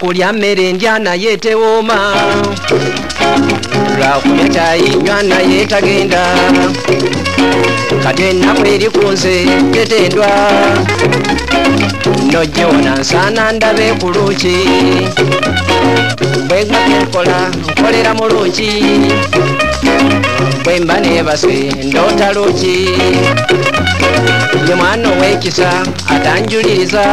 Kulya mmere ndya naye tewooma, lwakulya kyayinywa naye tagenda, kati ennaku eri ku nze tetendwa, nojjona nsaana ndabe ku Luki, bwe ngake nkola nkolera mu Luki, bwe mba neebase ndoota Luki, ye mwana ow'ekisa atanjuliriza,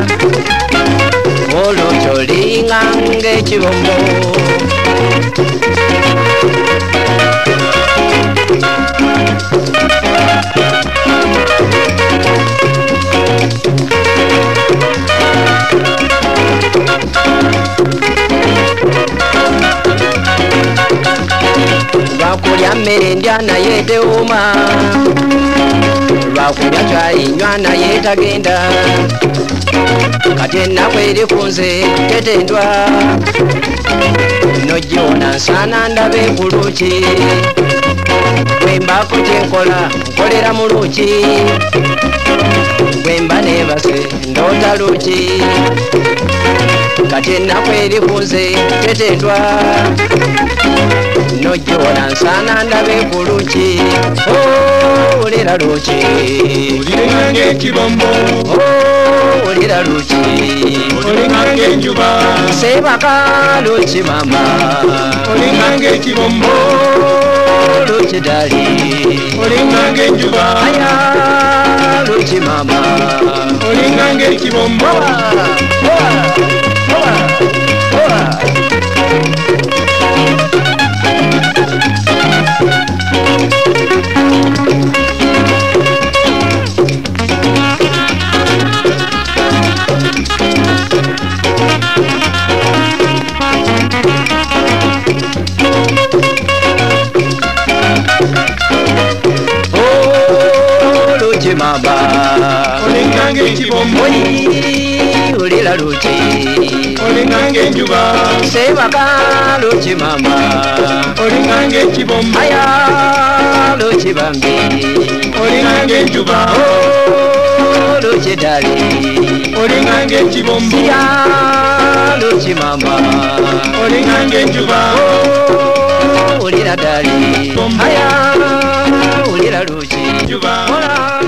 olwo olinga ng'ekibombo. Lwakulya mmere ndya naye tewooma, lwakulya kyayinywa naye tagenda, kati ennaku eri ku nze tetendwa, nojjona nsaana ndabe ku Luki, bwe mbaako kyenkola nkolera mu Luki, bwe mba neebase ndoota Luki, kati ennaku eri ku nze tetendwa, nojjona nsaana ndabe ku Luki. Olera Luki, olinga ng'ekibombo, olera Luki, olinga ng'enjuba, sebaka Luki mama, olinga ng'ekibombo, Luki dali, olinga ng'enjuba, aya Luki mama, olinga ng'ekibombo. Mama, olinga ng'ekibombo, olera Luki, olinga ng'enjuba, sebaka Luki mama, olinga ng'ekibombo, aya Luki bambi, olinga ng'enjuba, Luki dali, olinga ng'ekibombo, ya Luki mama, olinga ng'enjuba, olera dali, aya olera Luki, juba.